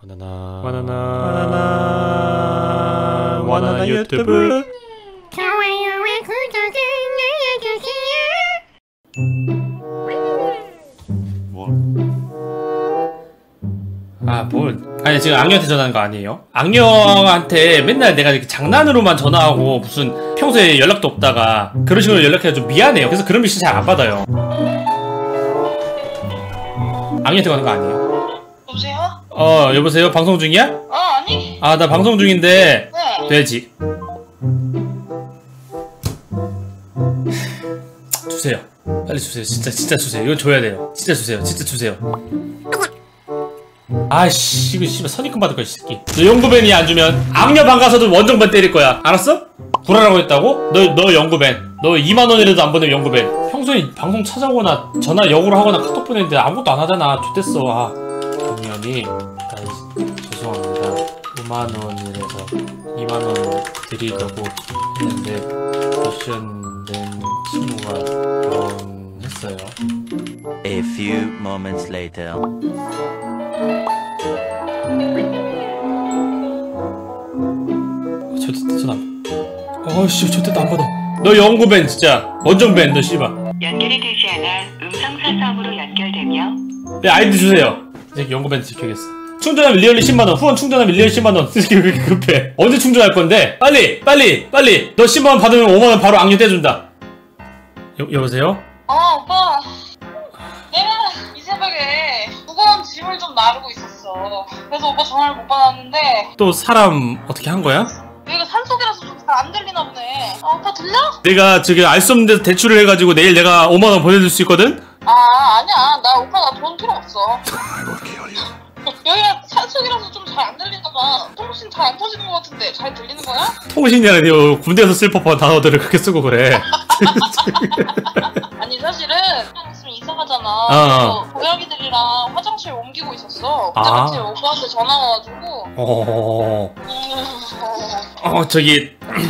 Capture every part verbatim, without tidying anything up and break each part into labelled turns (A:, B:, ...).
A: 바나나
B: 바나나
A: 바나나
B: 바나나 유튜브
C: 좋아요와 구독을 눌러주세요.
A: 뭐?
B: 아 뭘 아니 지금 악녀한테 전화하는 거 아니에요? 악녀한테 맨날 내가 이렇게 장난으로만 전화하고 무슨 평소에 연락도 없다가 그런 식으로 연락해서 좀 미안해요. 그래서 그런 메시지 잘 안 받아요. 악녀한테 가는 거 아니에요?
D: 여보세요?
B: 어 여보세요? 방송 중이야?
D: 어 아니.
B: 아 나 방송 중인데
D: 네.
B: 돼지 주세요. 빨리 주세요. 진짜 진짜 주세요. 이건 줘야 돼요. 진짜 주세요. 진짜 주세요. 아이씨 이거 씨발 선입금 받을 거야 이 새끼. 너 연구벤이 안 주면 악녀방 가서도 원정벤 때릴 거야. 알았어? 구라라고 했다고? 너 너 연구벤. 너 이만 원이라도 안 보내면 연구벤. 평소에 방송 찾아오거나 전화 역으로 하거나 카톡 보냈는데 아무것도 안 하잖아. 좋댔어. 아 당연히 아이 죄송합니다. 오만 원이라서 이만 원 드리려고 했는데 미션 낸 친구가 결혼했어요.
E: A few moments later.
B: 저때 전화. 어씨 저때 안 받아. 너 연구벤 진짜 원정벤 너 씨발.
F: 연결이 되지 않아 음성 사서함으로 연결되며
B: 내 아이디 주세요. 이제 연구벤 지켜야겠어. 충전하면 리얼리 십만 원. 후원 충전하면 리얼리 십만 원. 이게 왜 이렇게 급해? 언제 충전할 건데? 빨리 빨리 빨리. 너 십만 원 받으면 오만 원 바로 악녀 떼준다. 여 여보세요?
D: 어 오빠. 내가 이 새벽에 무거운 짐을 좀 나르고 있었어. 그래서 오빠 전화를 못 받았는데
B: 또 사람 어떻게 한 거야?
D: 여기가 산속이라서 좀 잘 안 들리나 보네. 아 오빠 들려?
B: 내가 저기 알 수 없는 데서 대출을 해가지고 내일 내가 오만 원 보내줄 수 있거든?
D: 아 아니야. 나 오빠 나 돈 필요 없어. 여기가 산속이라서 좀 잘 안 들리나 봐. 통신 잘 안 터지는 것 같은데 잘 들리는 거야?
B: 통신이 아니라 군대에서 쓸 법한 단어들을 그렇게 쓰고 그래.
D: 아니 사실은 좀 있으면 이사 가잖아.
B: 어.
D: 그래서 고양이들이랑 화장실 옮기고 있었어. 근데
B: 아.
D: 마침 오빠한테 전화 와가지고
B: 어...
D: 음...
B: 어 저기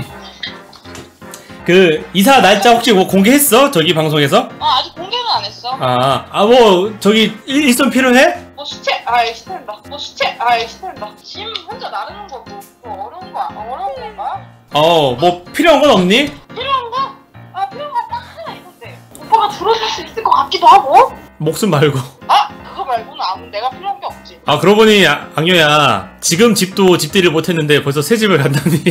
B: 그 이사 날짜 혹시 뭐 공개했어? 저기 방송에서?
D: 아 아직 공개는 안 했어.
B: 아, 아 뭐 저기 일, 일손 필요해?
D: 뭐 시체 아이 시체된다. 뭐 시체 아이 시체된다. 짐 혼자 나르는 거 뭐 뭐 어려운 거 어려운 건가?
B: 어 뭐 필요한 건 없니?
D: 필요한 거? 아 필요한 거 딱 하나 있는데 오빠가 줄여줄 수 있을 것 같기도 하고.
B: 목숨 말고.
D: 아 그거 말고는 아무 내가 필요한 게 없지.
B: 아 그러고 보니 아, 악녀야 지금 집도 집들이를 못했는데 벌써 새 집을 간다니.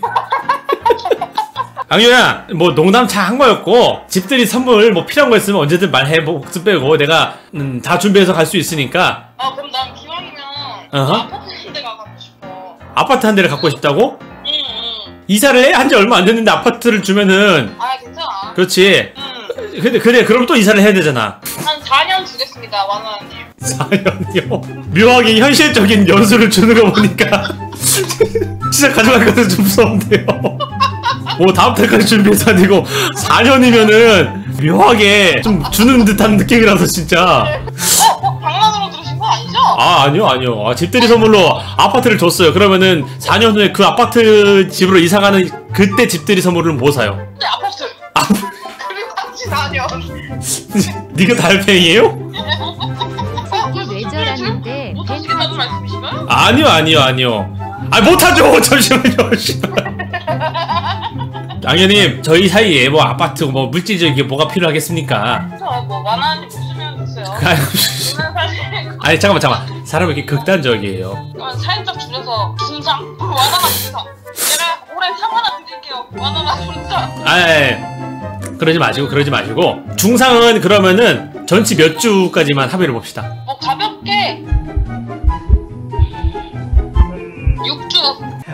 B: 악녀야 뭐 농담 차 한 거였고 집들이 선물 뭐 필요한 거 있으면 언제든 말해. 뭐 목숨 빼고 내가 음, 다 준비해서 갈 수 있으니까.
D: 아 그럼 난 기왕이면
B: 어허.
D: 아파트 한 대가 갖고 싶어.
B: 아파트 한 대를 갖고 싶다고?
D: 응응.
B: 이사를 해? 한 지 얼마 안 됐는데 아파트를 주면은
D: 아 괜찮아.
B: 그렇지.
D: 응.
B: 근데 그래 그럼 또 이사를 해야 되잖아.
D: 한 사 년 주겠습니다 완화님.
B: 사 년이요? 묘하게 현실적인 연수를 주는 거 보니까 진짜 가져갈 것은 좀 무서운데요. 뭐 다음 달까지 준비해서 아니고 사 년이면은 묘하게 좀 주는 듯한 느낌이라서 진짜.
D: 어? 어? 장난으로 들으신 거 아니죠?
B: 아 아니요 아니요. 아, 집들이 선물로 아파트를 줬어요. 그러면은 사 년 후에 그 아파트 집으로 이사가는 그때 집들이 선물은 뭐 사요?
D: 네 아파트.
B: 아,
D: 그리고 같이 사 년.
B: 니가 달팽이에요?
C: 왜 저러는데
D: 못 하시겠다는 말씀이신가요?
B: 아니요 아니요 아니요. 아 못하죠. 잠시만요. 악녀님 저희 사이에 뭐 아파트 뭐 물질적인 게 뭐가 필요하겠습니까?
D: 저뭐 완화님 보시면 됐어요.
B: 아유,
D: 저는 사실
B: 아니 잠깐만 잠깐만 사람이 이렇게 극단적이에요.
D: 그러면 살짝 줄여서 중상 완화만 중상. 제가 올해 상 하나 드릴게요. 완화만 중상.
B: 아이 그러지 마시고 그러지 마시고 중상은 그러면은 전치 몇 주까지만 합의를 봅시다.
D: 뭐 가볍게 육 주.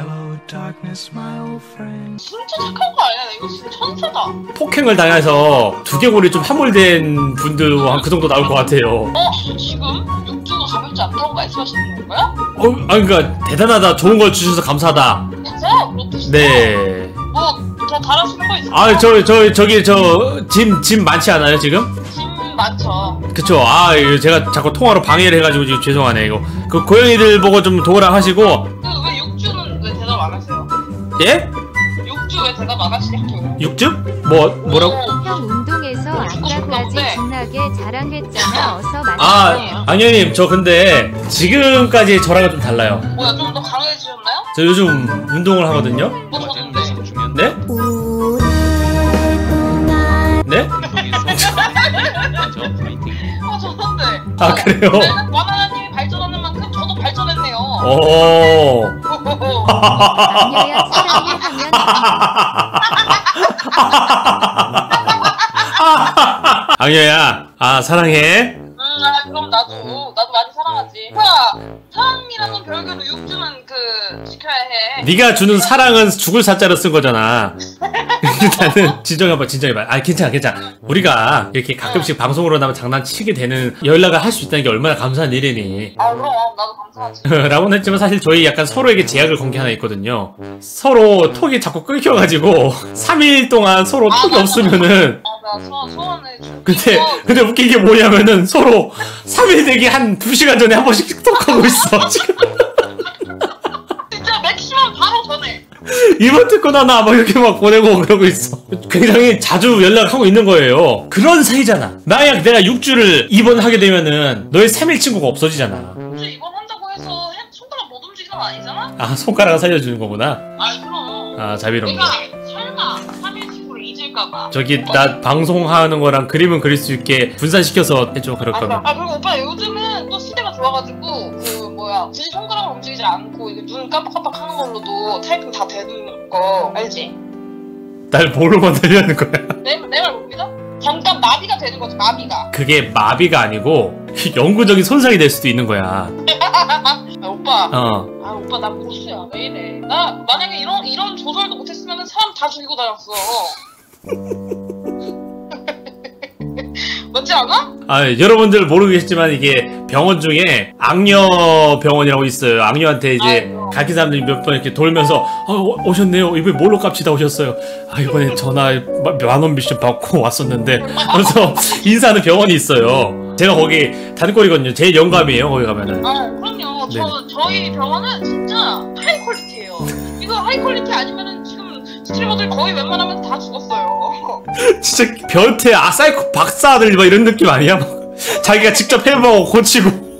D: 진짜 착한 거 아니야? 나 이거 진짜 천사다.
B: 폭행을 당해서 두개골이 좀 함몰된 분도 한 그 정도 나올 것 같아요.
D: 어? 지금 육 주가 가볍지 않다고 말씀하시는 건가요?
B: 어, 아 그러니까 대단하다. 좋은 걸 주셔서 감사하다.
D: 진짜? 그렇듯이
B: 네.
D: 뭐더 달아주는 거 있어요?
B: 아 저 저 저기 저 짐 짐 많지 않아요 지금?
D: 짐 많죠.
B: 그쵸. 아 이거 제가 자꾸 통화로 방해를 해가지고 지금 죄송하네 이거. 그 고양이들 보고 좀 도우라 하시고.
D: 그 왜 육 주는 왜 대답 안 하세요?
B: 예?
D: 육 주 왜 대답 안 하시냐고요?
B: 육 주? 뭐 뭐라고?
C: 형 운동에서 너 아까까지 진하게 자랑했잖아. 어서 만나요.
B: 아 악녀님 저 근데 지금까지 저랑은 좀 달라요.
D: 뭐야, 좀 더 강해지셨나요?
B: 저 요즘 운동을 하거든요.
D: 뭐 줬는데?
B: 네? 네?
D: 어, 줬는데.
B: 아 그래요?
D: 바나나님이 발전하는 만큼 저도 발전했네요.
B: 오.
C: 악녀야 사랑해 하면
B: 악녀야, 아 사랑해.
D: 음, 아, 그럼 나도, 나도 많이 사랑하지. 오빠, 사랑이라는 별개로 육주는 그, 지켜야 해.
B: 네가 주는 사랑은 죽을 사자로 쓴 거잖아. 일단은 진정해봐, 진정해봐. 아 괜찮아, 괜찮아. 우리가 이렇게 가끔씩 방송으로 나면 장난치게 되는 연락을 할 수 있다는 게 얼마나 감사한 일이니.
D: 아, 그럼, 나도 감사하지.
B: 라고는 했지만 사실 저희 약간 서로에게 제약을 건 게 하나 있거든요. 서로 톡이 자꾸 끊겨가지고 삼 일 동안 서로 톡이 없으면은
D: 아, 나 소, 소원해줘.
B: 근데 근데 웃긴 게 뭐냐면은 서로 삼 일 되기 한 두 시간 전에 한 번씩 톡하고 있어 지금.
D: 진짜 맥시멈 바로 전에.
B: 이번 듣고 나나 막 이렇게 막 보내고 그러고 있어. 굉장히 자주 연락하고 있는 거예요. 그런 사이잖아. 만약 내가 육 주를 입원하게 되면은 너의 삼 일 친구가 없어지잖아.
D: 육주 입원한다고 해서 해- 손가락 못 움직이는 거 아니잖아?
B: 아 손가락을 살려주는 거구나.
D: 아니, 그럼.
B: 아 자비롭네.
D: 내가 설마 삼 일 친구를 잊을까봐.
B: 저기 나 방송하는 거랑 그림은 그릴 수 있게 분산시켜서 해줘 그럴
D: 아,
B: 거면.
D: 아, 그리고 오빠 요즘은 또 시대가 좋아가지고 그 뭐야 굳이 손가락을 움직이지 않고 이게 눈 깜빡깜빡 하는 걸로도 타이핑 다 되는 거 알지?
B: 날 뭘로 만들려는 거야?
D: 내 말 못 믿어? 잠깐 마비가 되는 거지, 마비가.
B: 그게 마비가 아니고 영구적인 손상이 될 수도 있는 거야.
D: 아, 오빠.
B: 어.
D: 아, 오빠 나 고수야. 왜 이래? 나 만약에 이런 이런 조절도 못했으면 사람 다 죽이고 다녔어. 맞지 않아?
B: 아, 여러분들 모르겠지만 이게 병원 중에 악녀 병원이라고 있어요. 악녀한테 이제
D: 아이고.
B: 가기 사람들이 몇 번 이렇게 돌면서 어, 오- 오셨네요. 이번에 뭘로 값이다 오셨어요. 아, 이번에 전화 만원 미션 받고 왔었는데 그래서 인사하는 병원이 있어요. 제가 거기 단골이거든요. 제일 영감이에요. 거기 가면은.
D: 아, 그럼요.
B: 네.
D: 저 저희 병원은 진짜 하이 퀄리티예요. 이거 하이 퀄리티 아니면은 지금 스트리머들 거의 웬만하면 다 죽었어요.
B: 진짜 변태 아 사이코 박사들 막 이런 느낌 아니야? 막 자기가 직접 해보고 고치고.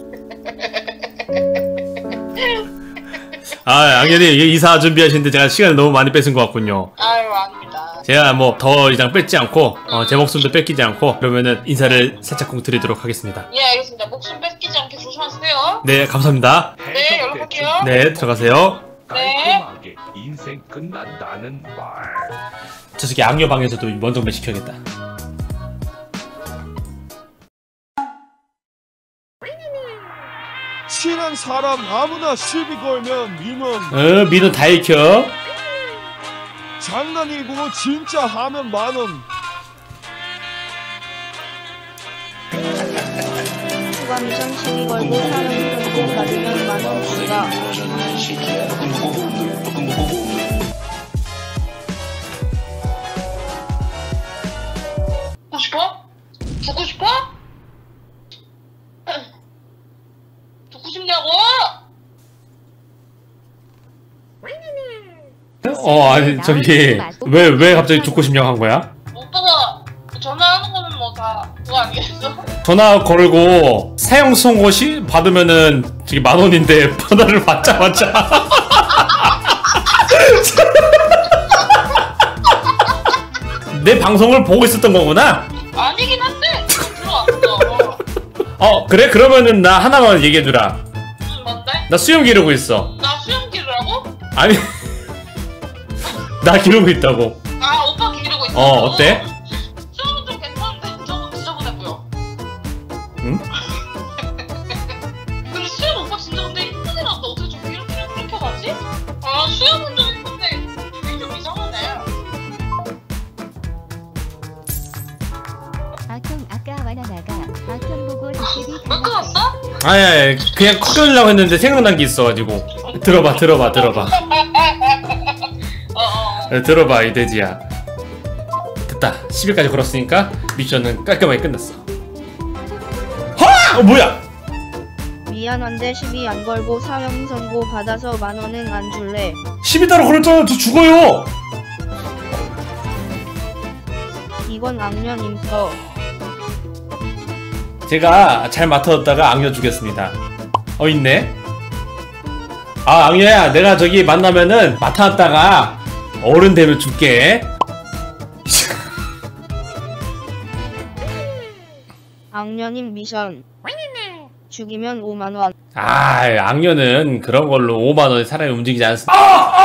B: 아, 악녀님 이사 준비하시는데 제가 시간을 너무 많이 뺏은 것 같군요.
D: 아유, 아닙니다.
B: 제가 뭐 더 이상 뺏지 않고 어, 제 목숨도 뺏기지 않고 그러면은 인사를 살짝쿵 드리도록 하겠습니다.
D: 예, 알겠습니다. 목숨 뺏기지 않게 조심하세요.
B: 네, 감사합니다.
D: 네, 연락할게요.
B: 네, 들어가세요.
D: 네.
A: 깔끔하게 인생 끝난다는 말.
B: 저 새끼 악녀 방에서도 원정배 시켜야겠다.
G: 친한 사람 아무나 시비 걸면 민원
B: 어, 민호 다 익혀.
G: 장난이고 진짜 하면 만원.
H: 추가 미션 시비 걸고 사람 현금 받으면 만원 추가.
D: 죽고 싶어? 죽고 싶어? 죽고 싶냐고?
B: 어, 아니 저기 왜 왜 갑자기 죽고 싶냐고 한 거야?
D: 오빠가 전화하는 거는 뭐 다 그거 아니겠어?
B: 전화 걸고 사용 송고시 받으면은 저기 만 원인데 전화를 받자마자 내 방송을 보고 있었던 거구나.
D: 아니긴 한데 들어왔어.
B: 어 그래 그러면은 나 하나만 얘기해주라.
D: 응, 뭔데?
B: 나 수염 기르고 있어.
D: 나 수염기를 하고?
B: 아니 나 기르고 있다고.
D: 아, 오빠 기르고 있어.
B: 어 어때?
D: 수염은 좀 괜찮은데 조금 지저분해 보여.
B: 응?
D: 근데 수염 오빠 진짜 근데 이쁘게 나왔다. 어떻게 좀 이렇게 이렇게 하지? 아, 수염은 좀 이쁜데 이게 좀 이상하네.
C: 아톰 아까 와나나가 아톰 보고 도깨비
D: 왜 끊었어?
B: 아니 아니 그냥 컷 끊으려고 했는데 생각난 게 있어가지고. 들어봐 들어봐 들어봐.
D: 어어.
B: 어, 들어봐 이 돼지야. 됐다. 십 일까지 걸었으니까 미션은 깔끔하게 끝났어. 하! 어, 뭐야?
H: 미안한데 시비 안 걸고 사형 선고 받아서 만원은 안 줄래.
B: 십 일 따로 걸었잖아. 저 죽어요.
H: 이건 악녀님 거.
B: 제가 잘 맡아뒀다가 악녀 주겠습니다. 어 있네. 아 악녀야 내가 저기 만나면은 맡아놨다가 어른 되면 줄게.
H: 악녀님 미션. 죽이면 오만 원.
B: 아 악녀는 그런 걸로 오만 원에 사람이 움직이지 않습니다.